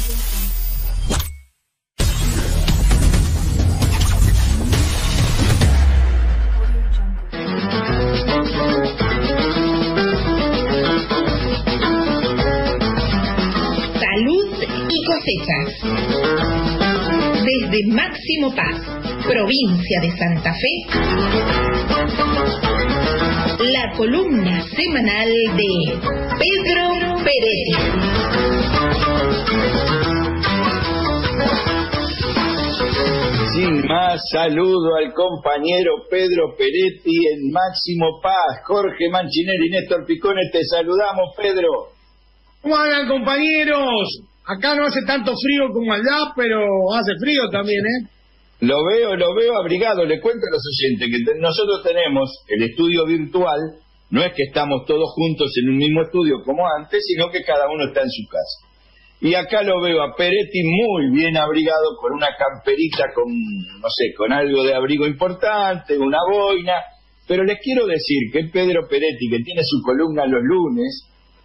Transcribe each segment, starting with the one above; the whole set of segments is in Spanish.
Desde Máximo Paz, provincia de Santa Fe, la columna semanal de Pedro Peretti. Sin más, saludo al compañero Pedro Peretti en Máximo Paz. Jorge Manchinelli y Néstor Picone, te saludamos, Pedro. ¿Cómo andan, compañeros? Acá no hace tanto frío como allá, pero hace frío también, ¿eh? Lo veo abrigado. Le cuento a los oyentes que nosotros tenemos el estudio virtual. No es que estamos todos juntos en un mismo estudio como antes, sino que cada uno está en su casa. Y acá lo veo a Peretti muy bien abrigado, con una camperita con, no sé, con algo de abrigo importante, una boina. Pero les quiero decir que Pedro Peretti, que tiene su columna los lunes,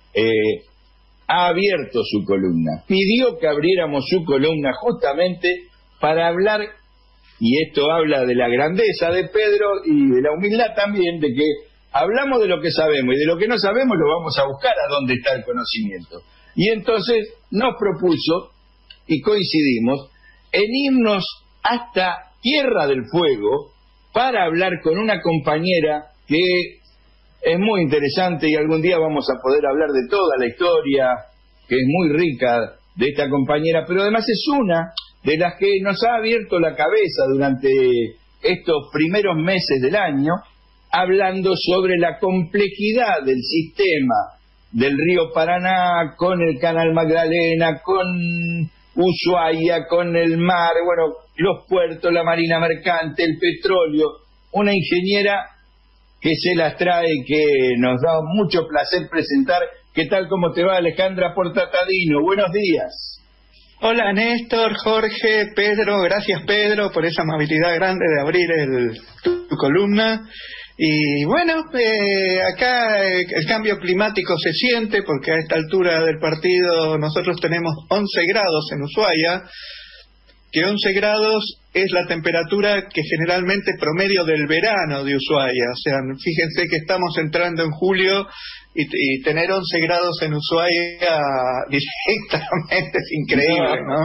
ha abierto su columna, pidió que abriéramos su columna justamente para hablar, y esto habla de la grandeza de Pedro y de la humildad también, de que hablamos de lo que sabemos y de lo que no sabemos lo vamos a buscar a dónde está el conocimiento. Y entonces nos propuso, y coincidimos, en irnos hasta Tierra del Fuego para hablar con una compañera que es muy interesante y algún día vamos a poder hablar de toda la historia, que es muy rica, de esta compañera, pero además es una de las que nos ha abierto la cabeza durante estos primeros meses del año, hablando sobre la complejidad del sistema del río Paraná, con el Canal Magdalena, con Ushuaia, con el mar, bueno, los puertos, la marina mercante, el petróleo. Una ingeniera que se las trae, que nos da mucho placer presentar. ¿Qué tal, cómo te va, Alejandra Portatadino? Buenos días. Hola, Néstor, Jorge, Pedro. Gracias, Pedro, por esa amabilidad grande de abrir tu columna. Y bueno, acá el cambio climático se siente, porque a esta altura del partido nosotros tenemos 11 grados en Ushuaia, que 11 grados es la temperatura que generalmente promedio del verano de Ushuaia. O sea, fíjense que estamos entrando en julio y tener 11 grados en Ushuaia directamente es increíble, ¿no?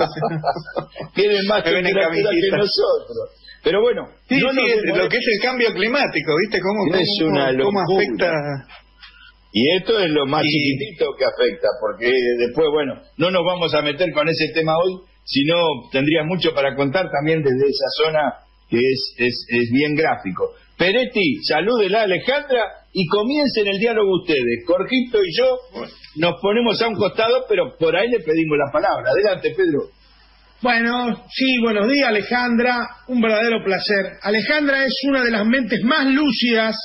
Tienen más temperatura que nosotros. Pero bueno, sí, lo que es el cambio climático, ¿viste? ¿Cómo afecta? Y esto es lo más chiquitito que afecta, porque después, bueno, no nos vamos a meter con ese tema hoy, sino tendría mucho para contar también desde esa zona que es bien gráfico. Peretti, salúdela a Alejandra y comiencen el diálogo ustedes. Jorgito y yo nos ponemos a un costado, pero por ahí le pedimos la palabra. Adelante, Pedro. Bueno, sí, buenos días, Alejandra. Un verdadero placer. Alejandra es una de las mentes más lúcidas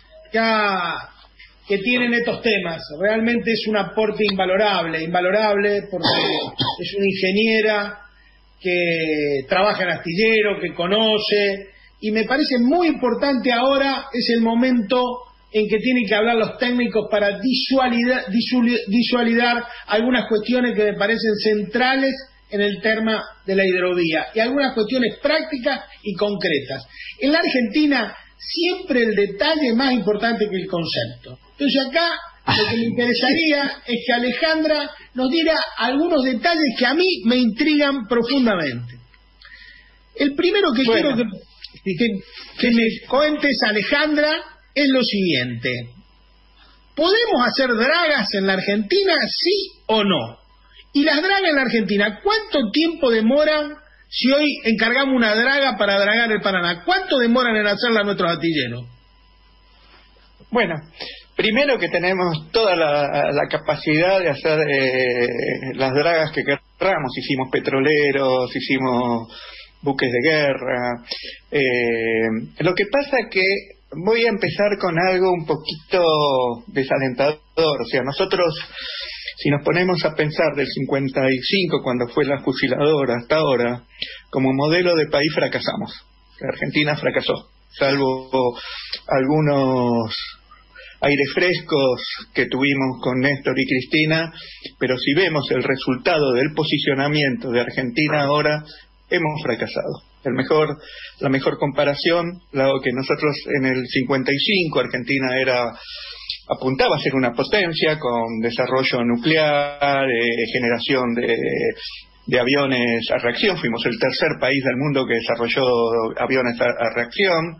que tienen estos temas. Realmente es un aporte invalorable, porque es una ingeniera que trabaja en astillero, que conoce, y me parece muy importante ahora, es el momento en que tienen que hablar los técnicos para visualizar algunas cuestiones que me parecen centrales en el tema de la hidrovía, y algunas cuestiones prácticas y concretas. En la Argentina siempre el detalle es más importante que el concepto. Entonces acá lo que me interesaría es que Alejandra nos diera algunos detalles que a mí me intrigan profundamente. El primero que quiero que me cuentes, Alejandra, es lo siguiente. ¿Podemos hacer dragas en la Argentina, sí o no? Y las dragas en la Argentina, ¿cuánto tiempo demoran si hoy encargamos una draga para dragar el Paraná? ¿Cuánto demoran en hacerla nuestros astilleros? Bueno, primero que tenemos toda la capacidad de hacer las dragas que queramos. Hicimos petroleros, hicimos buques de guerra. Lo que pasa es que voy a empezar con algo un poquito desalentador. O sea, nosotros, si nos ponemos a pensar del 55, cuando fue la fusiladora, hasta ahora, como modelo de país fracasamos. La Argentina fracasó, salvo aires frescos que tuvimos con Néstor y Cristina, pero si vemos el resultado del posicionamiento de Argentina ahora, hemos fracasado. La mejor comparación, dado que nosotros en el 55 Argentina apuntaba a ser una potencia con desarrollo nuclear, generación de aviones a reacción. Fuimos el tercer país del mundo que desarrolló aviones a reacción.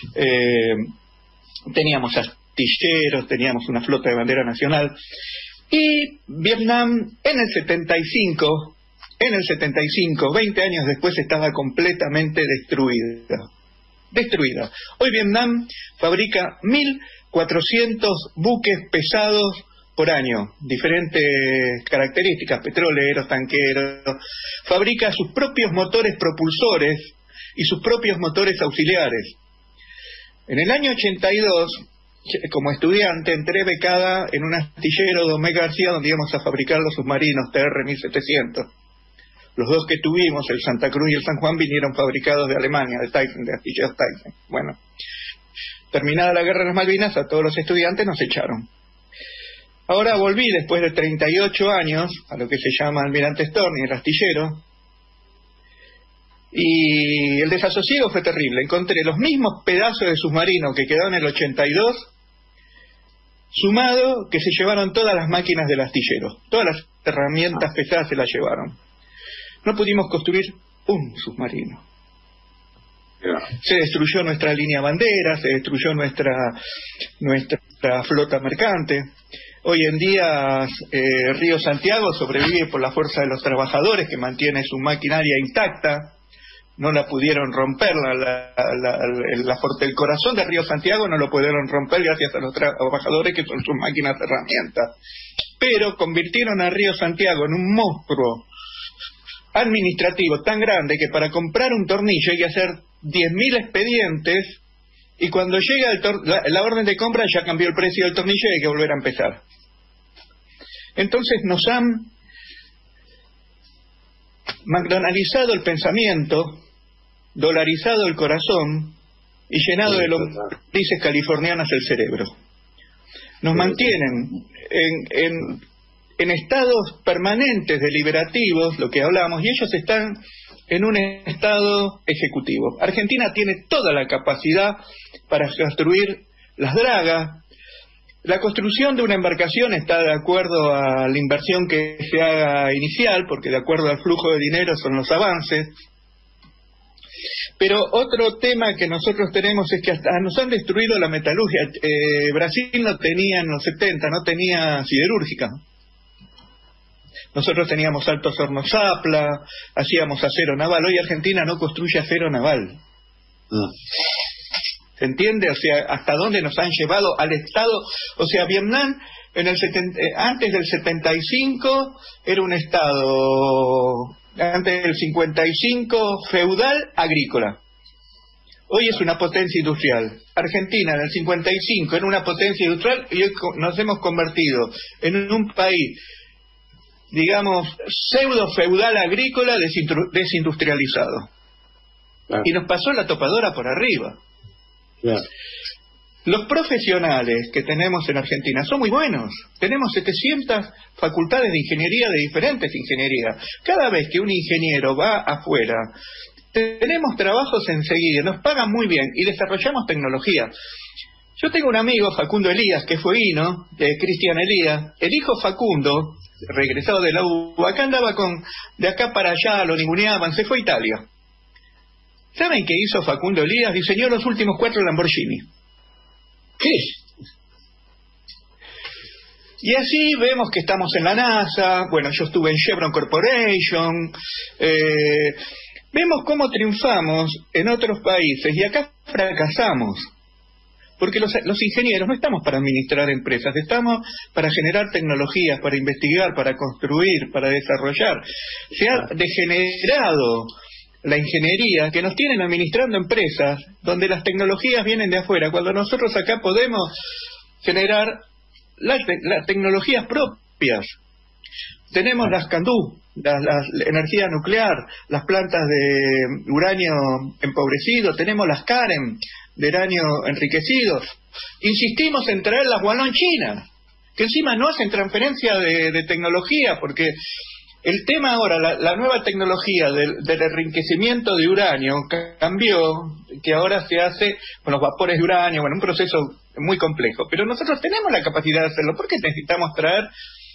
Teníamos astilleros, teníamos una flota de bandera nacional. Y Vietnam en el 75, 20 años después, estaba completamente destruida. Hoy Vietnam fabrica 1.400 buques pesados por año, diferentes características, petroleros, tanqueros. Fabrica sus propios motores propulsores y sus propios motores auxiliares. En el año 82, como estudiante, entré becada en un astillero de Omega García, donde íbamos a fabricar los submarinos TR-1700. Los dos que tuvimos, el Santa Cruz y el San Juan, vinieron fabricados de Alemania, de astilleros Tyson. Bueno, terminada la guerra de las Malvinas, a todos los estudiantes nos echaron. Ahora volví después de 38 años a lo que se llama Almirante Storni, el astillero, y el desasosiego fue terrible. Encontré los mismos pedazos de submarino que quedaron en el 82, sumado que se llevaron todas las máquinas del astillero. Todas las herramientas pesadas se las llevaron. No pudimos construir un submarino. Se destruyó nuestra línea bandera, se destruyó nuestra flota mercante. Hoy en día Río Santiago sobrevive por la fuerza de los trabajadores, que mantiene su maquinaria intacta. No la pudieron romper, el corazón de Río Santiago no lo pudieron romper gracias a los trabajadores, que son sus máquinas de herramientas. Pero convirtieron a Río Santiago en un monstruo administrativo tan grande que para comprar un tornillo hay que hacer 10.000 expedientes, y cuando llega la orden de compra ya cambió el precio del tornillo y hay que volver a empezar. Entonces nos han McDonaldizado el pensamiento, dolarizado el corazón y llenado de lombrices californianas el cerebro. Nos mantienen en estados permanentes deliberativos, lo que hablamos, y ellos están en un estado ejecutivo. Argentina tiene toda la capacidad para construir las dragas. La construcción de una embarcación está de acuerdo a la inversión que se haga inicial, porque de acuerdo al flujo de dinero son los avances. Pero otro tema que nosotros tenemos es que hasta nos han destruido la metalurgia. Brasil no tenía en los 70, no tenía siderúrgica. Nosotros teníamos altos hornos Zapla, hacíamos acero naval. Hoy Argentina no construye acero naval. ¿Se entiende? O sea, hasta dónde nos han llevado al estado. O sea, Vietnam antes del 75 era un estado, antes del 55 feudal agrícola. Hoy es una potencia industrial. Argentina en el 55 era una potencia industrial y hoy nos hemos convertido en un país, digamos, pseudo feudal agrícola desindustrializado. Y nos pasó la topadora por arriba. Los profesionales que tenemos en Argentina son muy buenos. Tenemos 700 facultades de ingeniería, de diferentes ingenierías. Cada vez que un ingeniero va afuera, tenemos trabajos enseguida, nos pagan muy bien y desarrollamos tecnología. Yo tengo un amigo, Facundo Elías, que fue hino, Cristian Elías. El hijo Facundo, regresado de la U, acá andaba de acá para allá, lo ninguneaban, se fue a Italia. ¿Saben qué hizo Facundo Elías? Diseñó los últimos 4 Lamborghini. ¿Qué? Y así vemos que estamos en la NASA. Bueno, yo estuve en Chevron Corporation. Vemos cómo triunfamos en otros países y acá fracasamos. Porque los ingenieros no estamos para administrar empresas, estamos para generar tecnologías, para investigar, para construir, para desarrollar. Se ha degenerado la ingeniería, que nos tienen administrando empresas donde las tecnologías vienen de afuera, cuando nosotros acá podemos generar las tecnologías propias. Tenemos las CANDU, la energía nuclear, las plantas de uranio empobrecido, tenemos las CAREM de uranio enriquecido, insistimos en traer las Gualón chinas, que encima no hacen transferencia de tecnología, porque el tema ahora, la nueva tecnología del enriquecimiento de uranio cambió, que ahora se hace con los vapores de uranio, bueno, un proceso muy complejo, pero nosotros tenemos la capacidad de hacerlo. ¿Por qué necesitamos traer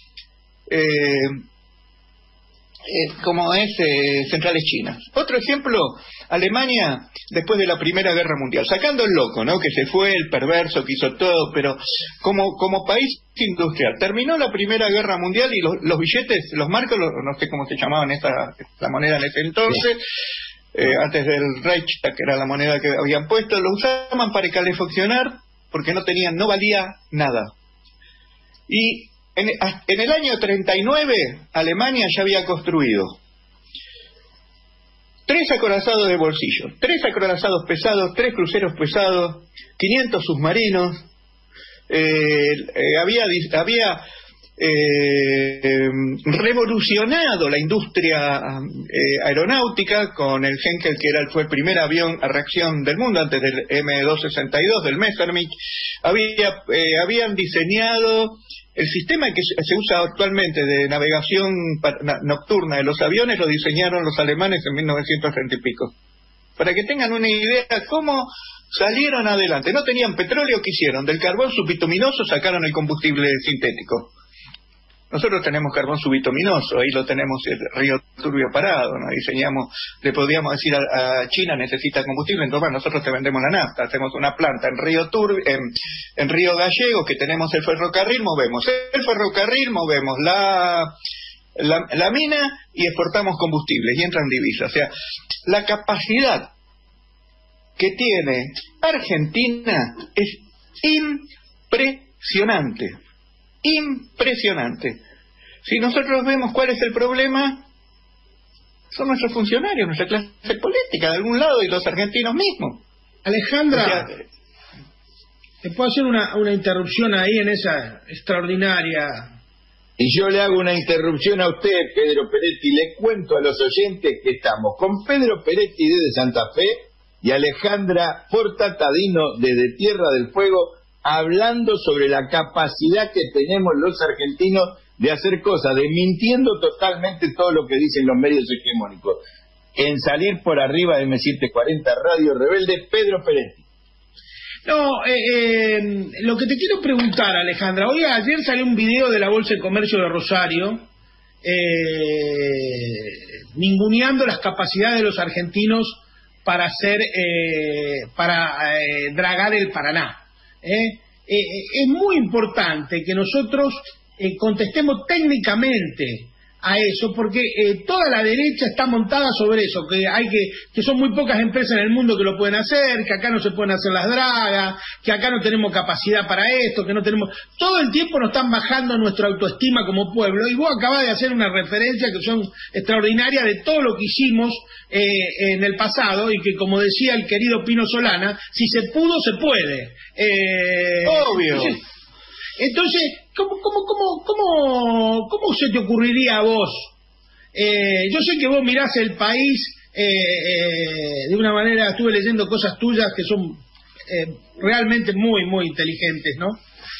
centrales chinas? Otro ejemplo, Alemania después de la Primera Guerra Mundial, sacando el loco, ¿no?, que se fue, el perverso que hizo todo, pero como país industrial, terminó la Primera Guerra Mundial y los billetes, los marcos, no sé cómo se llamaban la moneda en ese entonces, antes del Reich, que era la moneda que habían puesto, lo usaban para calefaccionar porque no valía nada. Y en el año 39, Alemania ya había construido 3 acorazados de bolsillo, 3 acorazados pesados, 3 cruceros pesados, 500 submarinos, había revolucionado la industria aeronáutica con el Henkel, que fue el primer avión a reacción del mundo antes del M262 del Messerschmitt. Habían diseñado el sistema que se usa actualmente de navegación nocturna de los aviones, lo diseñaron los alemanes en 1930 y pico. Para que tengan una idea cómo salieron adelante. No tenían petróleo, ¿qué hicieron? Del carbón subbituminoso sacaron el combustible sintético. Nosotros tenemos carbón subbituminoso, ahí lo tenemos, el río Turbio parado, ¿no? Diseñamos, le podríamos decir a China necesita combustible, entonces bueno, nosotros te vendemos la nafta, hacemos una planta en Río Gallegos, que tenemos el ferrocarril, movemos la mina y exportamos combustibles y entran divisas. O sea, la capacidad que tiene Argentina es impresionante. Si nosotros vemos cuál es el problema, son nuestros funcionarios, nuestra clase política de algún lado y los argentinos mismos. Alejandra, ¿te puedo hacer una interrupción ahí en esa extraordinaria? Y yo le hago una interrupción a usted, Pedro Peretti, le cuento a los oyentes que estamos con Pedro Peretti desde Santa Fe y Alejandra Portatadino desde Tierra del Fuego, hablando sobre la capacidad que tenemos los argentinos de hacer cosas, desmintiendo totalmente todo lo que dicen los medios hegemónicos. En salir por arriba de M740 Radio Rebelde, Pedro Peretti. No, lo que te quiero preguntar, Alejandra, ayer salió un video de la Bolsa de Comercio de Rosario, ninguneando las capacidades de los argentinos para dragar el Paraná. Es muy importante que nosotros contestemos técnicamente a eso, porque toda la derecha está montada sobre eso, que son muy pocas empresas en el mundo que lo pueden hacer, que acá no se pueden hacer las dragas, que acá no tenemos capacidad para esto, que no tenemos... Todo el tiempo nos están bajando nuestra autoestima como pueblo, y vos acabás de hacer una referencia que son extraordinarias de todo lo que hicimos en el pasado, y que, como decía el querido Pino Solana, si se pudo, se puede. Obvio. Entonces, ¿cómo se te ocurriría a vos? Yo sé que vos mirás el país de una manera, estuve leyendo cosas tuyas que son realmente muy, muy inteligentes, ¿no?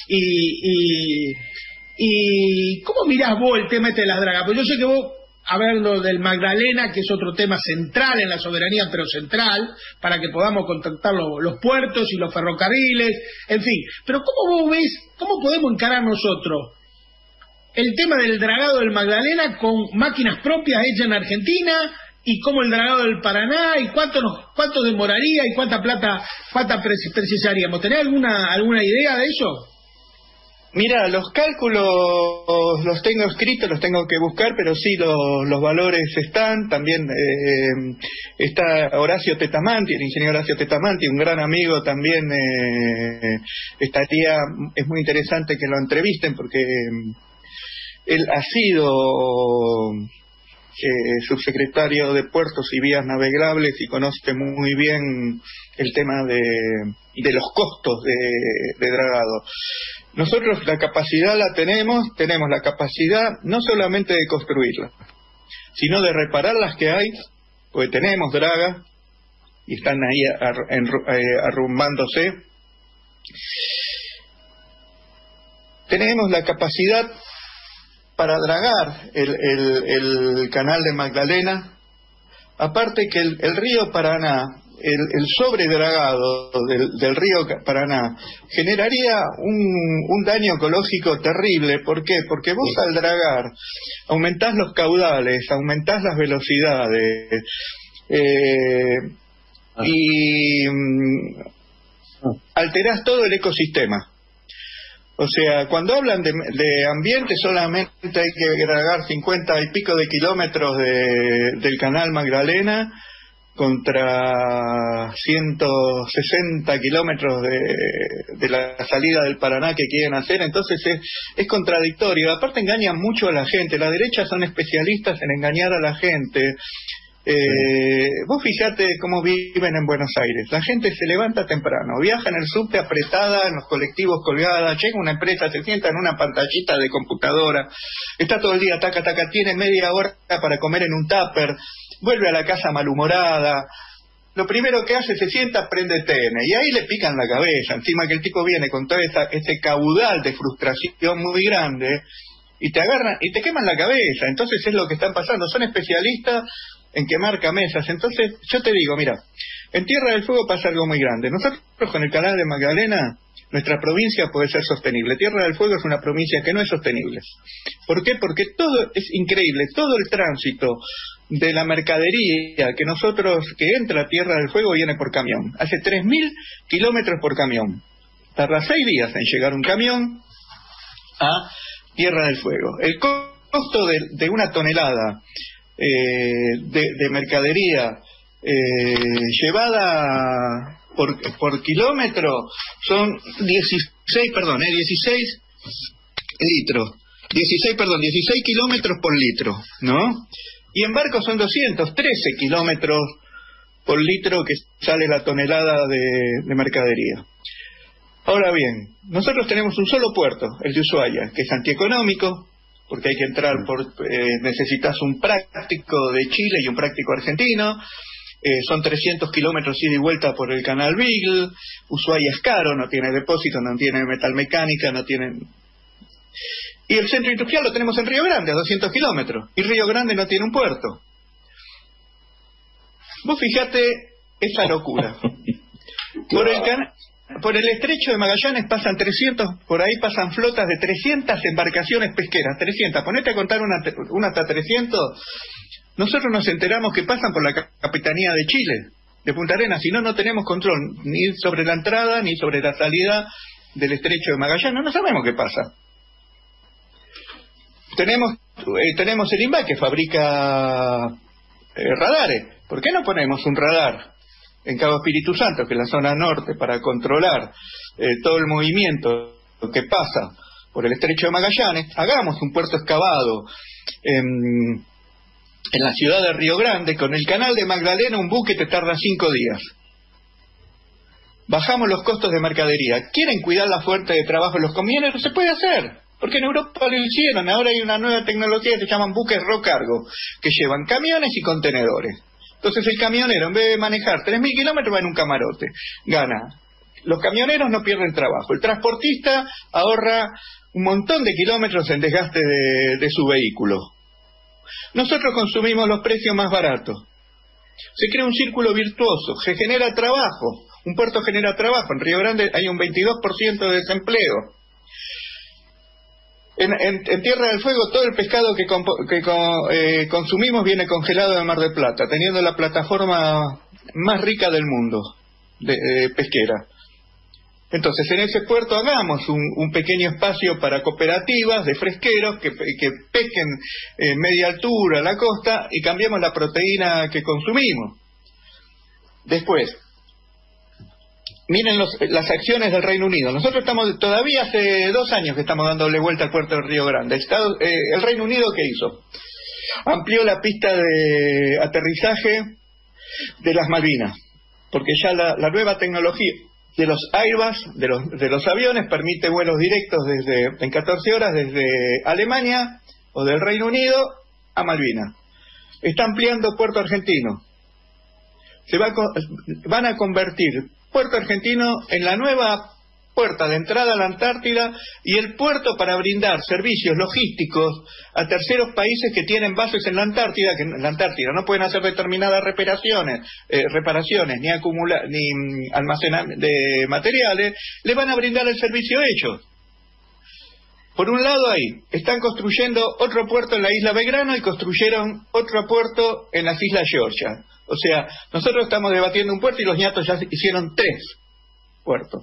Y ¿cómo mirás vos el tema de las dragas? Pues yo sé que vos, hablando del Magdalena, que es otro tema central en la soberanía, pero central, para que podamos contactar los puertos y los ferrocarriles, en fin. Pero ¿cómo vos ves, cómo podemos encarar nosotros el tema del dragado del Magdalena con máquinas propias hechas en Argentina, y cómo el dragado del Paraná, y cuánto demoraría y cuánta precisaríamos? ¿Tenés alguna idea de eso? Mira, los cálculos los tengo escritos, los tengo que buscar, pero sí los valores están. También está Horacio Tetamanti, el ingeniero Horacio Tetamanti, un gran amigo también. Es muy interesante que lo entrevisten porque él ha sido subsecretario de Puertos y Vías Navegables y conoce muy bien el tema de los costos de dragado. Nosotros la capacidad la tenemos la capacidad no solamente de construirlas, sino de reparar las que hay, porque tenemos dragas y están ahí arrumbándose, tenemos la capacidad para dragar el canal de Magdalena, aparte que el río Paraná, el sobredragado del río Paraná generaría un daño ecológico terrible. ¿Por qué? Porque vos al dragar aumentás los caudales, aumentás las velocidades y alterás todo el ecosistema. O sea, cuando hablan de ambiente solamente hay que dragar 50 y pico de kilómetros del canal Magdalena contra 160 kilómetros de la salida del Paraná que quieren hacer. Entonces es contradictorio. Aparte engañan mucho a la gente. La derecha son especialistas en engañar a la gente. Vos fijate cómo viven en Buenos Aires. La gente se levanta temprano, viaja en el subte apretada, en los colectivos colgada, llega una empresa, se sienta en una pantallita de computadora, está todo el día taca taca, tiene media hora para comer en un tupper, vuelve a la casa malhumorada. Lo primero que hace, se sienta, prende TN, y ahí le pican la cabeza, encima que el tipo viene con todo ese caudal de frustración muy grande, y te agarran y te queman la cabeza. Entonces es lo que están pasando, son especialistas en quemar cabezas. Entonces yo te digo, mira, en Tierra del Fuego pasa algo muy grande. Nosotros con el canal de Magdalena, nuestra provincia puede ser sostenible. Tierra del Fuego es una provincia que no es sostenible. ¿Por qué? Porque todo es increíble, todo el tránsito de la mercadería que entra a Tierra del Fuego viene por camión. Hace 3.000 kilómetros por camión. Tarda 6 días en llegar un camión a Tierra del Fuego. El costo de una tonelada de mercadería llevada por kilómetro son 16 kilómetros por litro, ¿no? Y en barco son 213 kilómetros por litro que sale la tonelada de mercadería. Ahora bien, nosotros tenemos un solo puerto, el de Ushuaia, que es antieconómico, porque hay que entrar necesitas un práctico de Chile y un práctico argentino, son 300 kilómetros ida y vuelta por el canal Beagle. Ushuaia es caro, no tiene depósito, no tiene metalmecánica, no tiene... Y el centro industrial lo tenemos en Río Grande, a 200 kilómetros, y Río Grande no tiene un puerto. Vos fijate esa locura. Por el estrecho de Magallanes pasan 300, por ahí pasan flotas de 300 embarcaciones pesqueras, 300, ponete a contar una hasta 300, nosotros nos enteramos que pasan por la Capitanía de Chile, de Punta Arenas, si no, no tenemos control, ni sobre la entrada, ni sobre la salida del estrecho de Magallanes, no sabemos qué pasa. Tenemos el INVA que fabrica radares, ¿por qué no ponemos un radar en Cabo Espíritu Santo, que es la zona norte, para controlar todo el movimiento que pasa por el estrecho de Magallanes? Hagamos un puerto excavado en la ciudad de Río Grande. Con el canal de Magdalena un buque te tarda 5 días. Bajamos los costos de mercadería. ¿Quieren cuidar la fuente de trabajo de los camioneros? Se puede hacer, porque en Europa lo hicieron. Ahora hay una nueva tecnología que se llaman buques rocargo, que llevan camiones y contenedores. Entonces el camionero, en vez de manejar 3.000 kilómetros, va en un camarote, gana. Los camioneros no pierden trabajo. El transportista ahorra un montón de kilómetros en desgaste de su vehículo. Nosotros consumimos los precios más baratos. Se crea un círculo virtuoso, se genera trabajo. Un puerto genera trabajo. En Río Grande hay un 22% de desempleo. En Tierra del Fuego todo el pescado que consumimos viene congelado de Mar del Plata, teniendo la plataforma más rica del mundo pesquera. Entonces en ese puerto hagamos un pequeño espacio para cooperativas de fresqueros que pesquen media altura a la costa y cambiemos la proteína que consumimos. Después, miren las acciones del Reino Unido. Nosotros todavía hace 2 años que estamos dándole vuelta al puerto de Río Grande. El Reino Unido, ¿qué hizo? Amplió la pista de aterrizaje de las Malvinas, porque ya la nueva tecnología de los Airbus, de los aviones, permite vuelos directos en 14 horas desde Alemania o del Reino Unido a Malvinas. Está ampliando Puerto Argentino. Van a convertir Puerto Argentino en la nueva puerta de entrada a la Antártida y el puerto para brindar servicios logísticos a terceros países que tienen bases en la Antártida, que en la Antártida no pueden hacer determinadas reparaciones ni acumular ni almacenar de materiales, le van a brindar el servicio ellos. Por un lado ahí, están construyendo otro puerto en la isla Belgrano y construyeron otro puerto en las islas Georgia. O sea, nosotros estamos debatiendo un puerto y los ñatos ya hicieron 3 puertos.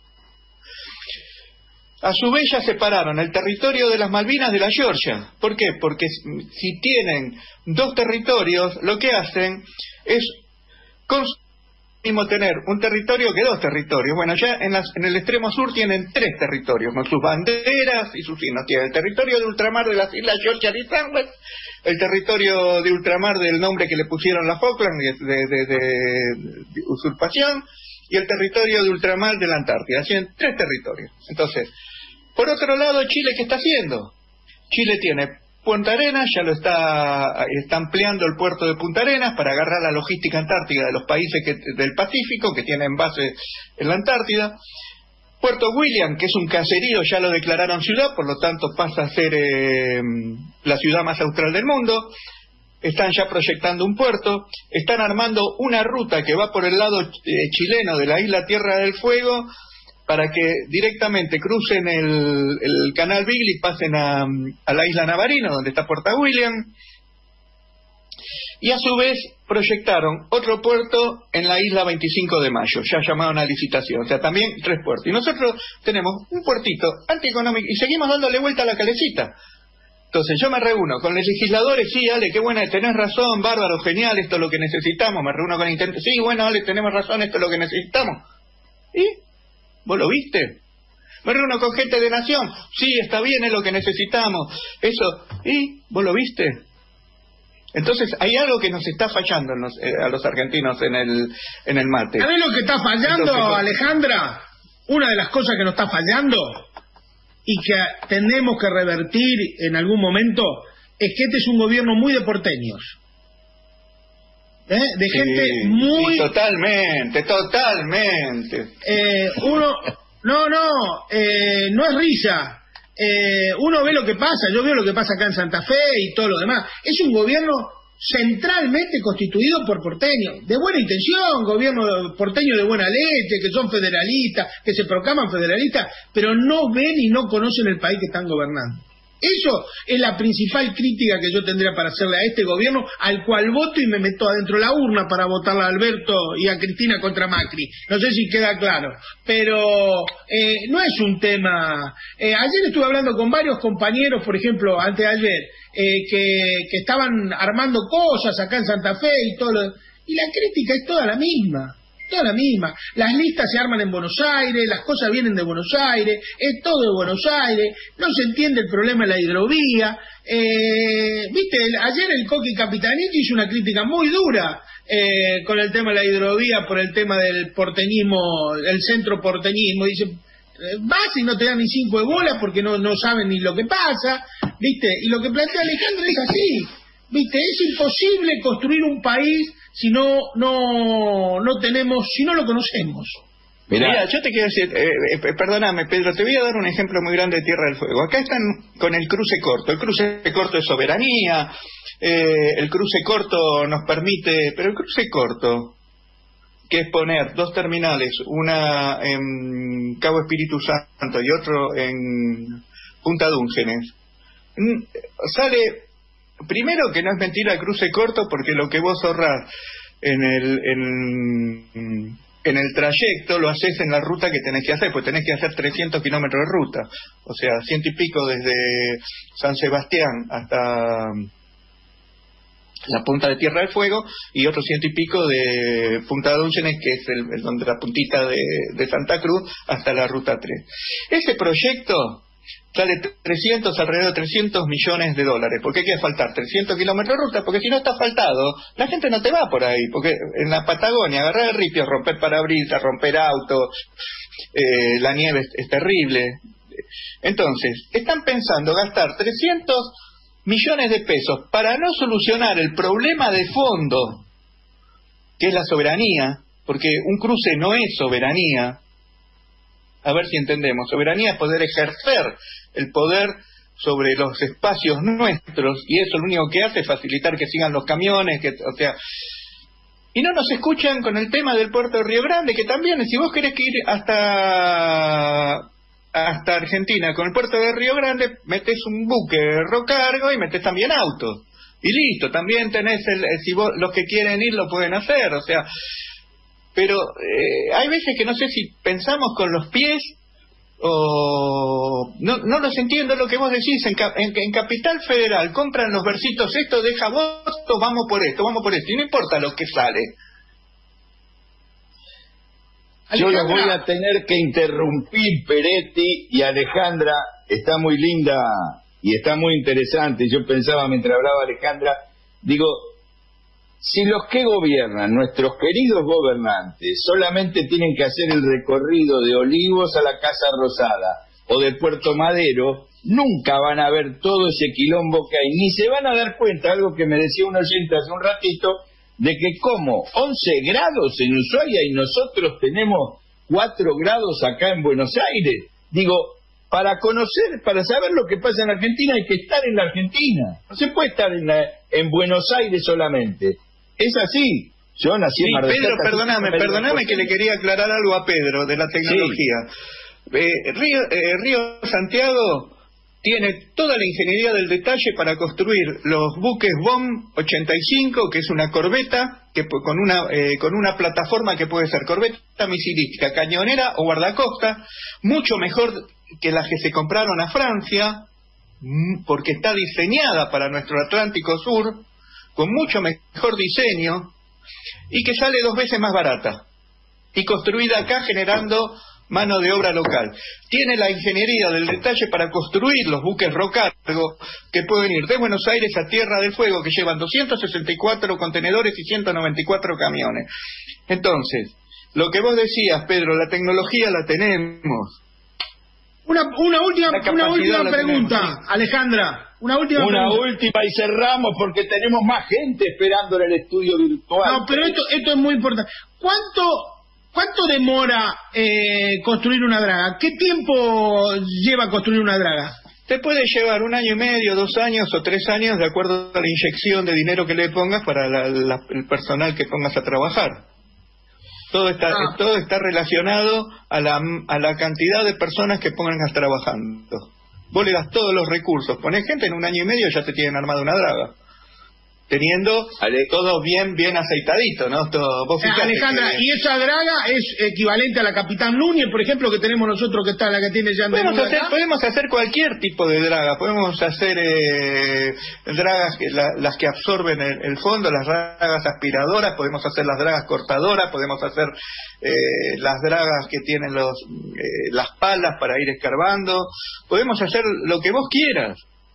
A su vez ya separaron el territorio de las Malvinas de la Georgia. ¿Por qué? Porque si tienen 2 territorios, lo que hacen es mismo tener un territorio que 2 territorios. Bueno, ya en el extremo sur tienen 3 territorios, con sus banderas y sus signos. Tienen el territorio de ultramar de las islas Georgia y Sandwich, el territorio de ultramar del nombre que le pusieron las Falklands de usurpación, y el territorio de ultramar de la Antártida. Tienen 3 territorios. Entonces, por otro lado, Chile, ¿qué está haciendo? Chile tiene Punta Arenas, ya está ampliando el puerto de Punta Arenas para agarrar la logística antártica de los países del Pacífico que tienen base en la Antártida. Puerto William, que es un caserío, ya lo declararon ciudad, por lo tanto pasa a ser la ciudad más austral del mundo. Están ya proyectando un puerto, están armando una ruta que va por el lado chileno de la isla Tierra del Fuego, para que directamente crucen el canal Beagle y pasen a la isla Navarino, donde está Puerto William. Y a su vez proyectaron otro puerto en la isla 25 de Mayo, ya llamaron a licitación, o sea, también 3 puertos. Y nosotros tenemos un puertito antieconómico y seguimos dándole vuelta a la calecita. Entonces yo me reúno con los legisladores, sí, Ale, qué buena, tenés razón, bárbaro, genial, esto es lo que necesitamos. Me reúno con intendentes, sí, bueno, Ale, tenemos razón, esto es lo que necesitamos. ¿Y? ¿Vos lo viste? Me reúno con gente de Nación. Sí, está bien, es lo que necesitamos. Eso. ¿Y? ¿Vos lo viste? Entonces, hay algo que nos está fallando a los argentinos en el mate. ¿Sabés lo que está fallando, entonces, Alejandra? Una de las cosas que nos está fallando y que tenemos que revertir en algún momento es que este es un gobierno muy de porteños. De gente muy... Sí, totalmente. No es risa. Uno ve lo que pasa, yo veo lo que pasa acá en Santa Fe y todo lo demás. Es un gobierno centralmente constituido por porteños, de buena intención, gobierno porteño de buena leche, que son federalistas, que se proclaman federalistas, pero no ven y no conocen el país que están gobernando. Eso es la principal crítica que yo tendría para hacerle a este gobierno, al cual voto y me meto adentro de la urna para votarle a Alberto y a Cristina contra Macri. No sé si queda claro, pero no es un tema... ayer estuve hablando con varios compañeros, por ejemplo, antes de ayer, que estaban armando cosas acá en Santa Fe y todo lo... Y la crítica es toda la misma. Toda la misma. Las listas se arman en Buenos Aires, las cosas vienen de Buenos Aires, es todo de Buenos Aires, no se entiende el problema de la hidrovía. Viste, ayer el Coqui Capitanichi hizo una crítica muy dura con el tema de la hidrovía por el tema del porteñismo, el centro porteñismo. Dice, vas y no te dan ni 5 de bola porque no saben ni lo que pasa, viste. Y lo que plantea Alejandro es así, viste, es imposible construir un país si no lo conocemos. Mira, yo te quiero decir, perdóname, Pedro, te voy a dar un ejemplo muy grande de Tierra del Fuego. Acá están con el cruce corto. El cruce corto es soberanía, el cruce corto nos permite, pero el cruce corto, que es poner 2 terminales, una en Cabo Espíritu Santo y otro en Punta Dúngenes, sale... Primero que no es mentira el cruce corto, porque lo que vos ahorrás en el trayecto lo haces en la ruta que tenés que hacer, pues tenés que hacer 300 kilómetros de ruta, o sea, 100 y pico desde San Sebastián hasta la punta de Tierra del Fuego y otros 100 y pico de Punta Dúngenes, que es donde la puntita de Santa Cruz, hasta la ruta 3. Ese proyecto sale alrededor de 300 millones de dólares. ¿Por qué quiere faltar 300 kilómetros de ruta? Porque si no está asfaltado, la gente no te va por ahí. Porque en la Patagonia, agarrar el ripio, romper parabrisas, romper autos, la nieve es terrible. Entonces, están pensando gastar 300 millones de pesos para no solucionar el problema de fondo, que es la soberanía, porque un cruce no es soberanía. A ver si entendemos. Soberanía es poder ejercer el poder sobre los espacios nuestros, y eso lo único que hace es facilitar que sigan los camiones, y no nos escuchan con el tema del puerto de Río Grande, que también, si vos querés que ir hasta Argentina con el puerto de Río Grande, metés un buque Rocargo y metés también autos, y listo, también tenés si vos, los que quieren ir lo pueden hacer, pero hay veces que no sé si pensamos con los pies o no los entiendo lo que vos decís. En Capital Federal compran los versitos, esto deja voto, vamos por esto, y no importa lo que sale. Yo los voy a tener que interrumpir, Peretti y Alejandra. Está muy linda y está muy interesante. Yo pensaba mientras hablaba Alejandra, digo, si los que gobiernan, nuestros queridos gobernantes, solamente tienen que hacer el recorrido de Olivos a la Casa Rosada o de Puerto Madero, nunca van a ver todo ese quilombo que hay, ni se van a dar cuenta, algo que me decía un oyente hace un ratito, de que como 11 grados en Ushuaia y nosotros tenemos 4 grados acá en Buenos Aires. Digo, para conocer, para saber lo que pasa en Argentina hay que estar en la Argentina. No se puede estar en Buenos Aires solamente. Es así. Yo nací en Mar del Pedro, Plata. perdóname que le quería aclarar algo a Pedro de la tecnología. Sí. Río Santiago tiene toda la ingeniería del detalle para construir los buques BOM 85, que es una corbeta que con una plataforma que puede ser corbeta misilística, cañonera o guardacosta, mucho mejor que las que se compraron a Francia, porque está diseñada para nuestro Atlántico Sur, con mucho mejor diseño, y que sale 2 veces más barata, y construida acá generando mano de obra local. Tiene la ingeniería del detalle para construir los buques Rocargo, que pueden ir de Buenos Aires a Tierra del Fuego, que llevan 264 contenedores y 194 camiones. Entonces, lo que vos decías, Pedro, la tecnología la tenemos. Una última pregunta, tenemos, ¿sí? Alejandra. Una última y cerramos porque tenemos más gente esperando en el estudio virtual. No, pero esto es muy importante. ¿Cuánto demora construir una draga? ¿Qué tiempo lleva construir una draga? Te puede llevar 1 año y medio, 2 años o 3 años, de acuerdo a la inyección de dinero que le pongas para el personal que pongas a trabajar. Todo está relacionado a la cantidad de personas que pongas trabajando. Vos le das todos los recursos, ponés gente, en 1 año y medio ya te tienen armada una draga. Teniendo todo bien aceitadito, ¿no? Vos Alejandra, ¿y esa draga es equivalente a la Capitán Núñez, por ejemplo, que tenemos nosotros, que está la que tiene ya? Podemos hacer cualquier tipo de draga. Podemos hacer dragas, las que absorben el fondo, las dragas aspiradoras, podemos hacer las dragas cortadoras, podemos hacer las dragas que tienen las palas para ir escarbando. Podemos hacer lo que vos quieras.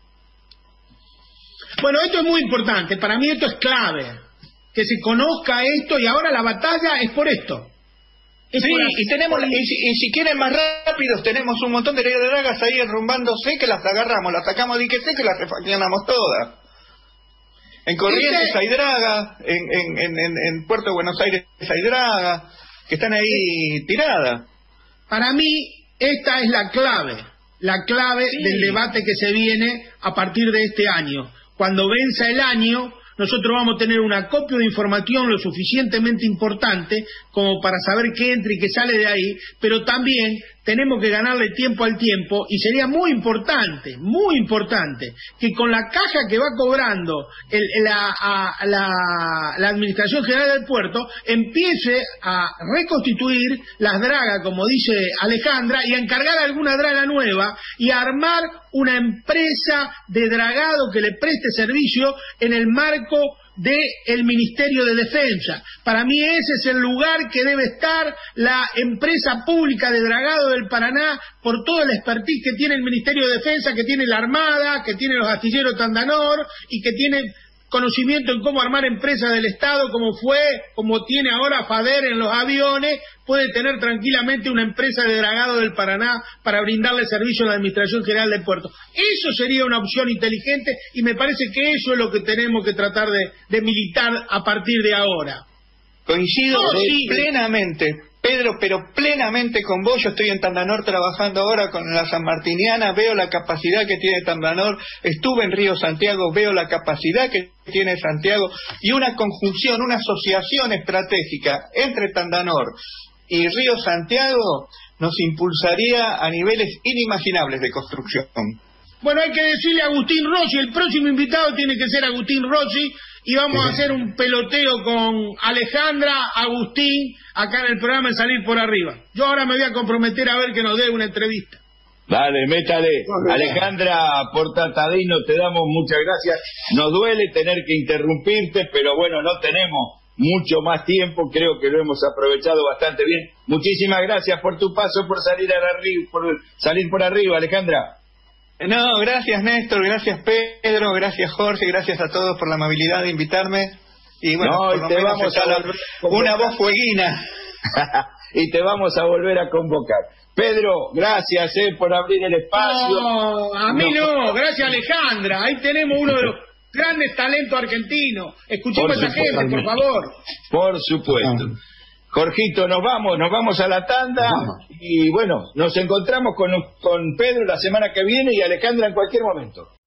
Bueno, esto es muy importante, para mí esto es clave, que se conozca esto, y ahora la batalla es por esto. Y si quieren más rápidos, tenemos un montón de dragas ahí enrumbándose, que las agarramos, las sacamos de diquete, que las refaccionamos todas. En Corrientes hay dragas, en Puerto de Buenos Aires hay dragas, que están ahí tiradas. Para mí, esta es la clave del debate que se viene a partir de este año. Cuando venza el año, nosotros vamos a tener un acopio de información lo suficientemente importante como para saber qué entra y qué sale de ahí, pero también tenemos que ganarle tiempo al tiempo, y sería muy importante, que con la caja que va cobrando la Administración General del Puerto empiece a reconstituir las dragas, como dice Alejandra, y a encargar alguna draga nueva y a armar una empresa de dragado que le preste servicio en el marco del Ministerio de Defensa. Para mí ese es el lugar que debe estar la empresa pública de dragado del Paraná, por todo el expertise que tiene el Ministerio de Defensa, que tiene la Armada, que tiene los astilleros Tandanor, y que tiene conocimiento en cómo armar empresas del Estado, como tiene ahora FADER en los aviones. Puede tener tranquilamente una empresa de dragado del Paraná para brindarle servicio a la Administración General del Puerto. Eso sería una opción inteligente, y me parece que eso es lo que tenemos que tratar de militar a partir de ahora. Coincido plenamente, Pedro, pero plenamente con vos. Yo estoy en Tandanor trabajando ahora con la sanmartiniana, veo la capacidad que tiene Tandanor, estuve en Río Santiago, veo la capacidad que tiene Santiago, y una conjunción, una asociación estratégica entre Tandanor y Río Santiago nos impulsaría a niveles inimaginables de construcción. Bueno, hay que decirle a Agustín Rossi, el próximo invitado tiene que ser Agustín Rossi, y vamos a hacer un peloteo con Alejandra, Agustín, acá en el programa de Salir por Arriba. Yo ahora me voy a comprometer a ver que nos dé una entrevista. Dale, métale. Alejandra Portatadino, te damos muchas gracias. Nos duele tener que interrumpirte, pero bueno, no tenemos mucho más tiempo, creo que lo hemos aprovechado bastante bien. Muchísimas gracias por tu paso, por salir por arriba, Alejandra. No, gracias Néstor, gracias Pedro, gracias Jorge, gracias a todos por la amabilidad de invitarme. Y bueno, por lo menos vamos a una voz fueguina. Y te vamos a volver a convocar. Pedro, gracias por abrir el espacio. No, a mí no, gracias Alejandra. Ahí tenemos uno de los grandes talentos argentinos. Escuchemos a esa gente, por favor. Por supuesto. Jorgito, nos vamos a la tanda y bueno, nos encontramos con Pedro la semana que viene y Alejandra en cualquier momento.